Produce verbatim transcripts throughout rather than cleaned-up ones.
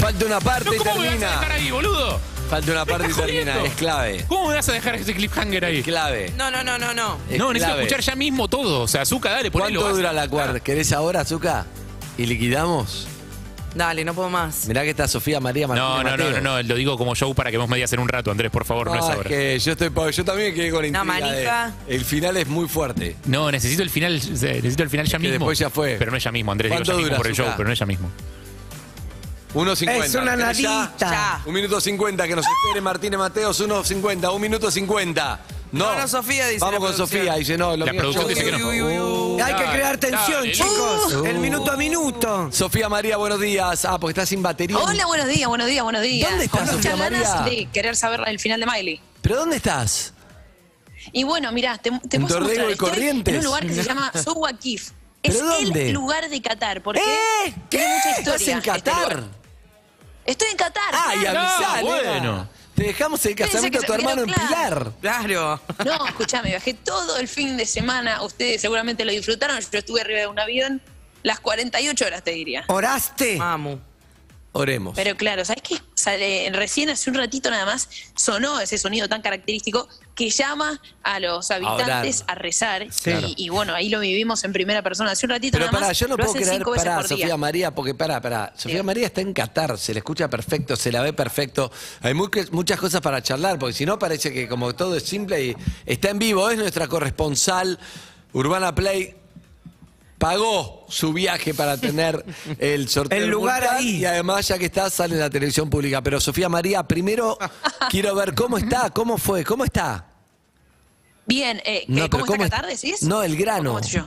Falta una parte No, y ¿cómo me vas a termina. dejar ahí, boludo? Falta una ¿Me parte y estás termina. jodiendo? Es clave. ¿Cómo me vas a dejar ese cliffhanger ahí? Es clave. No, no, no, no, no. Es No, necesito clave. escuchar ya mismo todo. O sea, Zucca, dale, ponelo. ¿Cuánto vas. dura la cuarta? ¿Querés ahora, Azúcar? ¿Y liquidamos? Dale, no puedo más. Mirá que está Sofía María Martínez No, no, no, Mateo. no, no, lo digo como show para que vos me digas en un rato, Andrés, por favor, no Ah, es es ahora. que yo estoy yo también quedé con la Una intriga de- manija. el final es muy fuerte. No, necesito el final, necesito el final ya que mismo. después ya fue. Pero no es ya mismo, Andrés, digo ¿Cuánto ya mismo dura, por el show, Zucca? pero no es ya mismo. uno cincuenta. Es una ¿Querés ya? nadita. Ya. Un minuto cincuenta, que nos espere Martínez Mateos, uno cincuenta, un minuto cincuenta. No, No, no, Sofía, dice Vamos la con producción. Sofía, dice no. Lo La mío- producción yo- dice que no. Uy, uy, uy, uy. Hay que Dale, crear tensión, dale, chicos. Uh. El minuto a minuto. Sofía María, buenos días. Ah, porque estás sin batería. Hola, buenos días, buenos días, buenos días. ¿Dónde estás, Con muchas Sofía ganas María? de querer saber el final de Miley. ¿Pero dónde estás? Y bueno, mirá, te, te ¿En puedo Dorrego mostrar. y Estoy Corrientes? en un lugar que se llama Souakif. Es ¿Pero dónde? el lugar de Qatar. ¿Por qué? ¿Eh? Tiene ¿Qué? mucha historia. ¿Estás en este Qatar? lugar. Estoy en Qatar. Ah, y claro. avisá, Ah, nena. bueno. Te dejamos el Pensé casamiento de que tu se- hermano en pero Pilar. Claro. No, escuchame, viajé todo el fin de semana. Ustedes seguramente lo disfrutaron. Yo estuve arriba de un avión las cuarenta y ocho horas, te diría. ¿Oraste? Mamu. Oremos. Pero claro, ¿sabes qué? Sale, recién hace un ratito nada más sonó ese sonido tan característico que llama a los habitantes orar. a, rezar. Sí. Y, Claro. y bueno, ahí lo vivimos en primera persona. Hace un ratito Pero nada pará, más. yo no lo puedo hacen creer, cinco veces pará, por día. Sofía María, porque pará, pará. Sofía Sí. María está en Qatar, se le escucha perfecto, se la ve perfecto. Hay mu- muchas cosas para charlar, porque si no parece que como todo es simple y está en vivo, es nuestra corresponsal. Urbana Play pagó su viaje para tener el sorteo. El del lugar Mundial, ahí. Y además, ya que está, sale en la televisión pública. Pero Sofía María, primero quiero ver cómo está, cómo fue, cómo está. Bien, eh, No, ¿cómo pero está ¿cómo Qatar, es- decís? No, el grano. ¿O ¿Cómo estoy yo?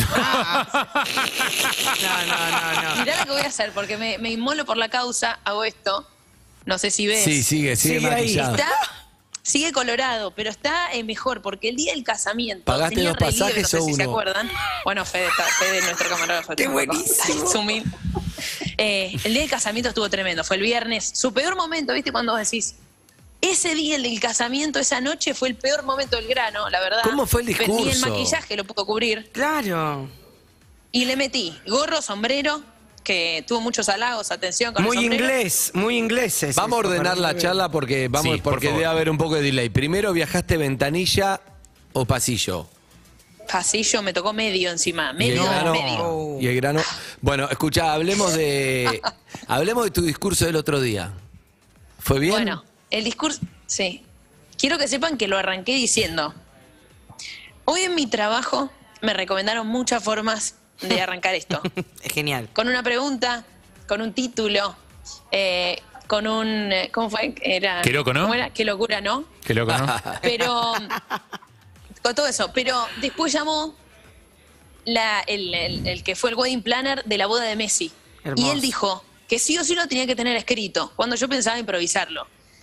No, no, no, no. Mirá lo que voy a hacer, porque me, me inmolo por la causa, hago esto. No sé si ves. Sí, sigue, sigue, Sigue ahí. maquillado. Está, sigue colorado, pero está eh, mejor, porque el día del casamiento. ¿Pagaste tenía dos relieve, pasajes no sé o si se uno? acuerdan. Bueno, Fede, está, Fede nuestro camarógrafo. ¡Qué tampoco. buenísimo! Zoom in. Eh, el día del casamiento estuvo tremendo, fue el viernes. Su peor momento, ¿viste? Cuando vos decís, ese día el del casamiento, esa noche, fue el peor momento del grano, la verdad. ¿Cómo fue el Ni el discurso? maquillaje lo pudo cubrir. Claro. Y le metí gorro, sombrero, que tuvo muchos halagos, atención con Muy el sombrero. inglés, muy inglés. es Vamos a esto, ordenar para la que- charla porque vamos Sí, por porque favor. debe haber un poco de delay. Primero, ¿viajaste ventanilla o pasillo? Pasillo, me tocó medio encima, Y el medio, grano. medio. Y el grano. Bueno, escucha, hablemos de hablemos de tu discurso del otro día. ¿Fue bien? Bueno, el discurso, sí. Quiero que sepan que lo arranqué diciendo. Hoy en mi trabajo me recomendaron muchas formas de arrancar esto. Es genial. Con una pregunta, con un título, eh, con un... eh, ¿Cómo fue? Era, Qué loco, ¿no? ¿Cómo era? Qué locura, ¿no? Qué loco, ¿no? Pero... Con todo eso. Pero después llamó la, el, el- el que fue el wedding planner de la boda de Messi. Hermoso. Y él dijo que sí o sí lo tenía que tener escrito, cuando yo pensaba improvisarlo.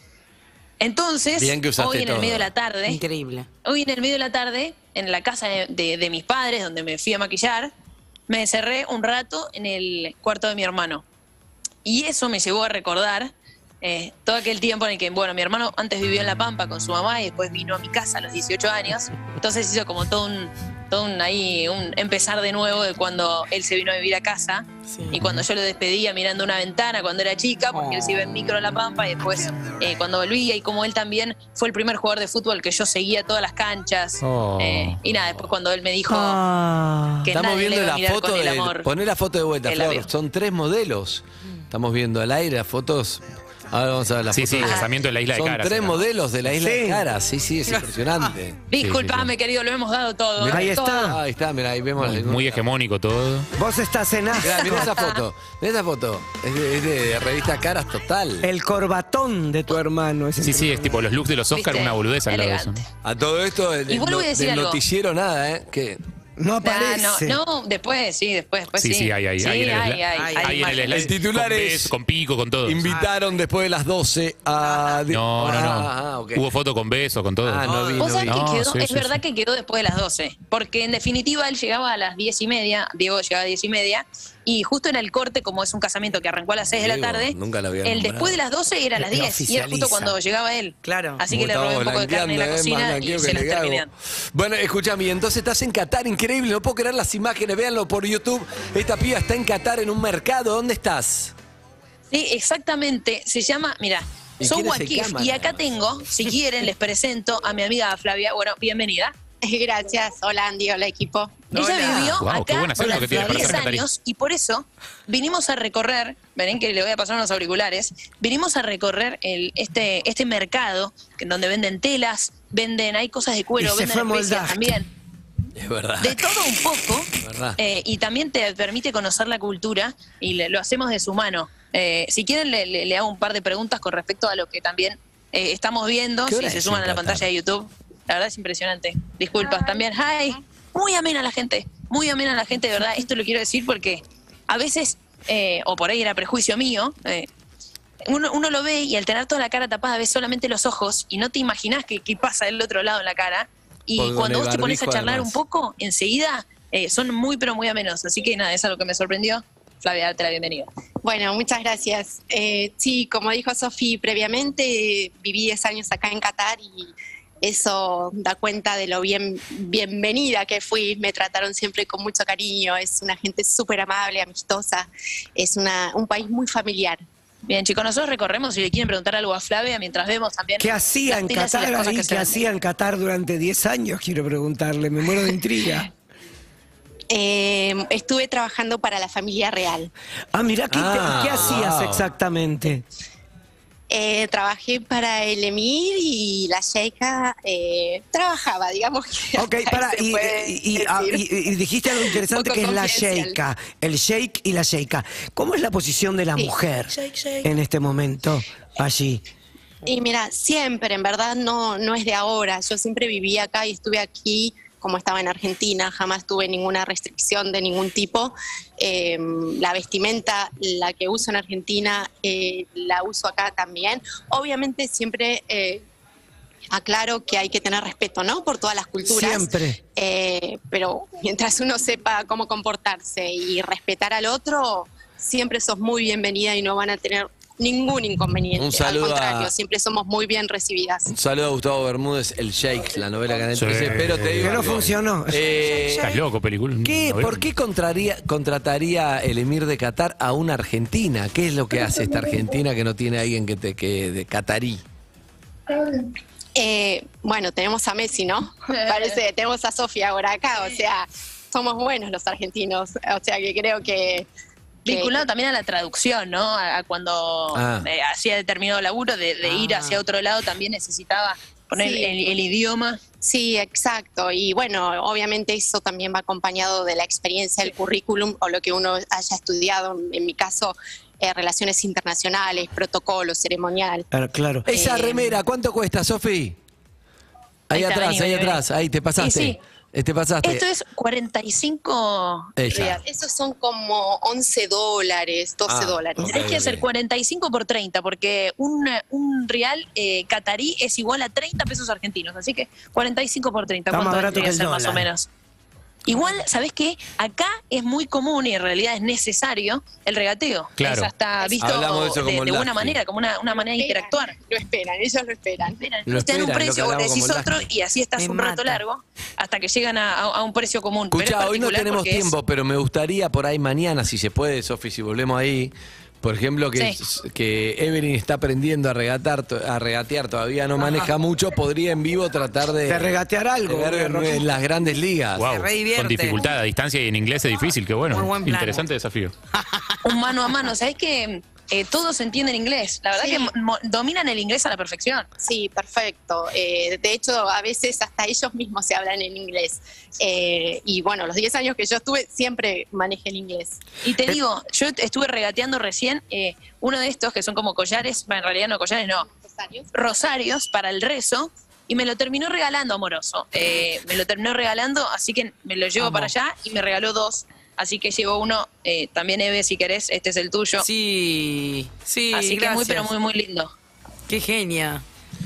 Entonces, Bien que usaste hoy en el todo. medio de la tarde, Increíble. hoy en el medio de la tarde, en la casa de, de- de mis padres, donde me fui a maquillar, me encerré un rato en el cuarto de mi hermano. Y eso me llevó a recordar eh, todo aquel tiempo en el que, bueno, mi hermano antes vivió en La Pampa con su mamá y después vino a mi casa a los dieciocho años. Entonces hizo como todo un, todo un, ahí, un empezar de nuevo de cuando él se vino a vivir a casa. Sí. Y cuando yo lo despedía mirando una ventana cuando era chica, porque él se iba en micro a La Pampa, y después eh, cuando volvía, y como él también fue el primer jugador de fútbol que yo seguía todas las canchas. Oh. Eh, y nada, después cuando él me dijo Ah. que Estamos nadie le viendo iba a la mirar foto con el de amor. poné la foto de vuelta, El Flor. avión. Son tres modelos. Estamos viendo al aire las fotos. Ahora vamos a ver las Sí, fotos. sí, casamiento de la Isla de Son Caras. tres era. modelos de la isla Sí. de Caras. Sí, sí, es impresionante. Disculpame, sí, sí. querido, lo hemos dado todo. Mirá, ¿eh? ahí está. Todo. Ahí está, mira, ahí vemos. Muy, la- muy hegemónico todo. Vos estás en Mirá, asco. mirá esa foto. Mirá esa foto. Es de, es de revista Caras total. El corbatón de tu hermano. ese Sí, sí, es tipo los looks de los Oscar, ¿Viste? una boludez al lado de eso. Elegante. A todo esto, del, Y vuelvo a decir del algo. noticiero nada, ¿eh? ¿Qué? No Nah, aparece. no, no, después, sí, después, después Sí, sí. sí, hay, hay. Sí, hay en el hay, slide. hay, Hay hay Ahí en el imágenes. slide. El titular con es- beso, con pico, con todo. Invitaron después de las doce a... No, no, no. Ah, ah, ok. Hubo foto con beso, con todo. Ah, no vi, Vos no sabés vi. que No, quedó, sí, es sí, verdad sí. que quedó después de las doce, porque en definitiva él llegaba a las diez y media, Diego llegaba a diez y media, y justo en el corte, como es un casamiento que arrancó a las seis de la Diego, tarde, nunca lo había el nombrado. después de las doce era a las Lo diez, y era justo oficializa. cuando llegaba él. Claro. Así que le robé un poco de carne en la cocina y se los terminé. Bueno, escúchame, entonces estás en Qatar, increíble, no puedo creer las imágenes, véanlo por YouTube. Esta piba está en Qatar en un mercado, ¿dónde estás? Sí, exactamente. Se llama, mira, ¿Y soy quién es el Wakif cámara, y acá además? tengo, si quieren, les presento a mi amiga Flavia. Bueno, bienvenida. Gracias, hola Andy, hola equipo. Ella vivió Guau, qué acá buen acento que tiene para diez ser catarí. años y por eso vinimos a recorrer, ven que le voy a pasar unos auriculares, vinimos a recorrer el, este, este mercado en donde venden telas, venden, hay cosas de cuero, Y se venden fue a especias Moldac. también. Es verdad. De todo un poco, verdad. eh, y también te permite conocer la cultura y le- lo hacemos de su mano. Eh, si quieren, le, le- le hago un par de preguntas con respecto a lo que también eh, estamos viendo, ¿Qué hora si se es suman en a la Qatar? pantalla de YouTube. La verdad es impresionante. Disculpas también. Hi. Muy amena la gente, muy amena la gente, de verdad. Esto lo quiero decir porque a veces, eh, o por ahí era prejuicio mío, eh, uno, uno lo ve y al tener toda la cara tapada ves solamente los ojos y no te imaginas qué, qué pasa del otro lado en la cara. Y Porque con cuando el vos te pones a barbijo, charlar además. un poco, enseguida eh, son muy pero muy amenos. Así que nada, es algo que me sorprendió. Flavia, darte la bienvenida. Bueno, muchas gracias. Eh, sí, como dijo Sofi previamente, viví diez años acá en Qatar y eso da cuenta de lo bien bienvenida que fui. Me trataron siempre con mucho cariño, es una gente súper amable, amistosa, es una, un país muy familiar. Bien, chicos, nosotros recorremos, si le quieren preguntar algo a Flavia, mientras vemos también. ¿Qué hacía las en telas y las Qatar cosas ahí? que se ¿Qué venden. hacía en Qatar durante diez años? Quiero preguntarle, me muero de intriga. Eh, estuve trabajando para la familia real. Ah, mirá, ¿qué, te- Ah, ¿qué hacías wow. exactamente? Eh, trabajé para el emir y la sheikha eh, trabajaba, digamos que Ok, hasta para, ahí se y, puede y- y- ah, decir. y- y dijiste algo interesante Un que poco es la confidencial. sheika, el sheik y la sheika. ¿Cómo es la posición de la Sí. mujer Shake, shake. en este momento allí? Y mira, siempre, en verdad no, no es de ahora. Yo siempre viví acá y estuve aquí como estaba en Argentina, jamás tuve ninguna restricción de ningún tipo. Eh, la vestimenta, la que uso en Argentina, eh, la uso acá también. Obviamente siempre eh, aclaro que hay que tener respeto, ¿no? Por todas las culturas. Siempre. Eh, pero mientras uno sepa cómo comportarse y respetar al otro, siempre sos muy bienvenida y no van a tener ningún inconveniente. Un saludo Al contrario, a- siempre somos muy bien recibidas. Un saludo a Gustavo Bermúdez, El Shake, la novela Canal Sí. trece, pero te digo Que no algo. funcionó. Eh, Estás loco, película. ¿qué, novela. ¿Por qué contraría- contrataría el emir de Qatar a una argentina? ¿Qué es lo que hace esta argentina que no tiene alguien que te que de catarí? Eh, bueno, tenemos a Messi, ¿no? Parece, tenemos a Sofía ahora acá, o sea, somos buenos los argentinos, o sea que creo que... que- Vinculado también a la traducción, ¿no? A, a cuando Ah. eh, hacía determinado laburo de, de ir hacia otro lado, también necesitaba poner Sí. el, el idioma. Sí, exacto. Y bueno, obviamente eso también va acompañado de la experiencia, el currículum o lo que uno haya estudiado. En mi caso, eh, relaciones internacionales, protocolo, ceremonial. Ah, claro. Esa Eh, remera, ¿cuánto cuesta, Sofi? Ahí Ahí está, atrás, vení, ahí vení, atrás, ahí te pasaste. Sí, sí. Eh, Te pasaste. Esto es cuarenta y cinco Ella. reales. Esos son como once dólares, doce Ah, dólares. ok. Tenés que hacer cuarenta y cinco por treinta, porque un, un real eh, catarí es igual a treinta pesos argentinos. Así que cuarenta y cinco por treinta, Está más ¿cuánto barato vendría a que el ser más o dólar. menos? Igual, ¿sabés qué? Acá es muy común y en realidad es necesario el regateo. Claro. Es hasta visto Hablamos de eso como de, el de buena Lasky. manera, como una, una manera de interactuar. Lo esperan, ellos lo esperan. Esperan, Lo usted en un esperan, lo que precio, vos hablamos decís como el otro Lasky. y así estás Me un rato mata. largo hasta que llegan a, a- a un precio común. Pero es Escuchá, hoy no particular tenemos porque es- tiempo, pero me gustaría por ahí mañana, si se puede, Sofi, si volvemos ahí. Por ejemplo, que, Sí. que Evelyn está aprendiendo a regatar, to- a regatear, todavía no maneja mucho, podría en vivo tratar de, De regatear algo, de ver en, Rocky. en las grandes ligas. Wow, Se re divierte. con dificultad a distancia y en inglés es difícil, qué bueno. Muy buen plan. Interesante desafío. un mano a mano. ¿Sabés que eh, todos entienden inglés? La verdad Sí. que mo- mo- dominan el inglés a la perfección. Sí, perfecto. Eh, de hecho, a veces hasta ellos mismos se hablan en inglés. Eh, y bueno, los diez años que yo estuve, siempre manejé el inglés. Y te digo, yo estuve regateando recién eh, uno de estos que son como collares, bueno, en realidad no collares, no, rosarios para el rezo, y me lo terminó regalando Amoroso. Eh, me lo terminó regalando, así que me lo llevo Amo. para allá y me regaló dos. Así que llevo uno, eh, también Eve, si querés, este es el tuyo. Sí, sí, así que muy, gracias. pero muy, muy lindo. Qué genia.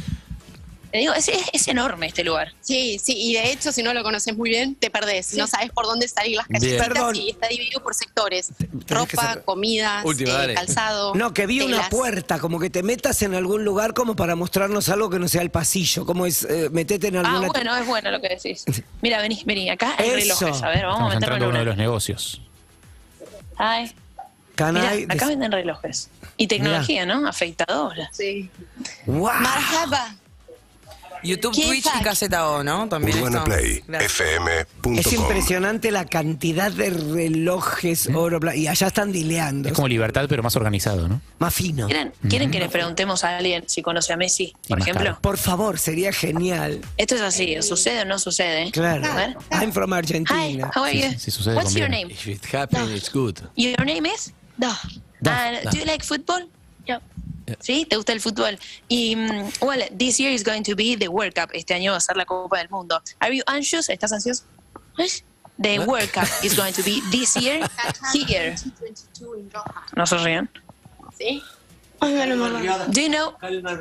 Te digo, es, es- es enorme este lugar. Sí, sí, y de hecho, si no lo conoces muy bien, te perdés. No sabes por dónde salir las Bien. callecitas Perdón. y está dividido por sectores. Tenés que Ropa, ser- comidas, Última, eh, dale. calzado. No, que vi una telas. puerta, como que te metas en algún lugar como para mostrarnos algo que no sea el pasillo. Como es, eh, metete en Ah, alguna... bueno, es bueno lo que decís. Mira, vení, vení, acá hay Eso. relojes. A ver, vamos Estamos a meterlo entrando en a uno de una. los negocios. Ay. Mirá, Canal. acá venden relojes. Y tecnología, ¿no? Afeitadora. Sí. ¡Wow! Marhaba. YouTube, ¿Qué Twitch y fac? Caseta O, ¿no? También Urbana esto. Play, Gracias. F M punto Es com. impresionante la cantidad de relojes oro bla- y allá están dileando. Es como Libertad, pero más organizado, ¿no? Más fino. ¿Quieren, ¿Quieren que le preguntemos a alguien si conoce a Messi, por más ejemplo? caro. Por favor, sería genial. Esto es así, ¿sucede o no sucede? Claro. A ver. I'm from Hi, Argentina. how are Sí, you? sí, sí, sucede, What's your conviene. name? If it happens, it's good. Your name is? Da. Da, And da. do you like football? Yeah. ¿Sí? ¿Te gusta el fútbol? Y, mm, well, this year is going to be the World Cup. Este año va a ser la Copa del Mundo. Are you anxious? ¿Estás ansioso? The World Cup is going to be this year here. No se rían. ¿Sí? Ay, bueno, mamá. Do you know?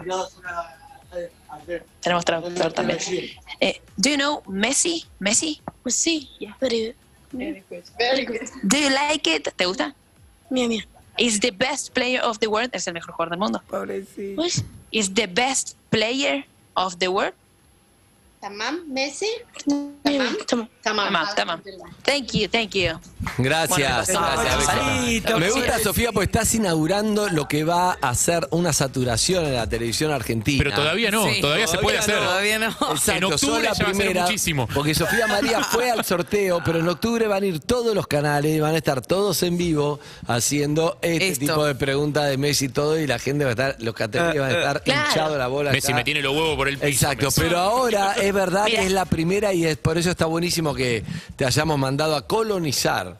Tenemos traductor también. Eh, do you know Messi? Messi? Pues sí, yeah. Very good. Very good. Do you like it? ¿Te gusta? Mira, mira. Is the best player of the world. Es el mejor jugador del mundo. Pobrecito. Pues, Is the best player of the world. tamam, Messi. Tamam. Tamam. Tamam, tamam. Thank you, thank you. Gracias, Bueno, gracias. Pobrecito. Beso. Me gusta, Sofía, porque estás inaugurando lo que va a ser una saturación en la televisión argentina. Pero todavía no, Sí. todavía, se puede Todavía hacer. no. Todavía no. Exacto, En octubre sos la ya va a ser primera, muchísimo. porque Sofía María fue al sorteo, pero en octubre van a ir todos los canales, van a estar todos en vivo haciendo este Esto. tipo de preguntas de Messi y todo, y la gente va a estar, los categorías van a estar Claro. hinchados la bola. Messi ya. me tiene los huevos por el piso. Exacto, Messi. pero ahora es verdad Mira. que es la primera y es por eso está buenísimo que te hayamos mandado a colonizar.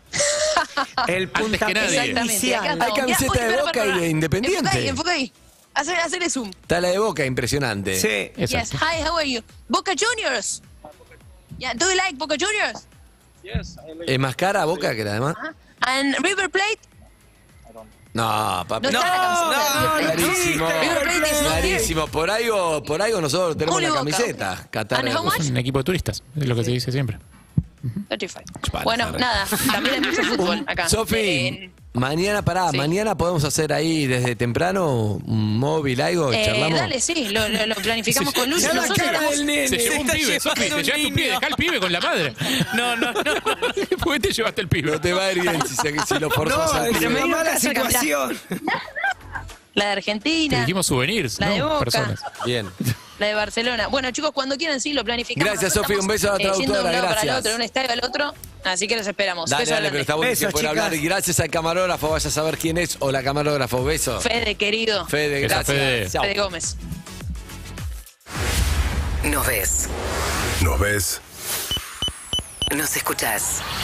El puntapié que nadie. Exactamente. inicial. Acá Hay estamos. camiseta Mira, de uy, Boca espera, y espera, de Independiente. Enfoca ahí, enfoca ahí. Hacer, hacerle zoom. Está la de Boca, impresionante. Sí. Yes. Exacto. Hi, how are you? Boca Juniors. Yeah, do you like Boca Juniors? ¿Es más cara Boca que la demás? Ajá. And River Plate? No, papi. No, está la camiseta de River Plate. Clarísimo. River Plate is not here. Clarísimo. Por algo, por algo nosotros tenemos Only la Boca. camiseta. Qatar. And how much? Es un equipo de turistas, es lo que se dice siempre. treinta y cinco. Chupala, Bueno, Ferrer. nada, también hay mucho fútbol acá. Sofi, Eh, mañana, pará, sí. mañana podemos hacer ahí desde temprano un móvil, algo, eh, charlamos. dale, sí, lo, lo- lo planificamos con Luis. Ya la Nosotros cara estamos- del nene. Se llevó un está pibe, Sofi, te llevando un llevaste un pibe, niño. dejá al pibe con la madre. No, no, no. ¿Por qué te llevaste el pibe? No te va a ir bien si, se- si lo forzas No, al es pibe. una me mala dio casa, situación. La de Te Argentina, dijimos souvenirs, La de no Boca. personas. Bien. la de Barcelona. Bueno, chicos, cuando quieran, sí, lo planificamos. Gracias, Nosotros Sofi, un beso a la estamos, eh, yendo de un traductora, lado para el gracias. otro, de un estadio al otro, así que los esperamos. Dale, Beso dale, grande. pero está buenísimo Besos, por chicas. hablar. Y gracias al camarógrafo, vaya a saber quién es o la camarógrafo. Beso. Fede, querido. Fede, Beso, gracias. Fede. Chao. Fede Gómez. Nos ves, ¿Nos ves? nos escuchás.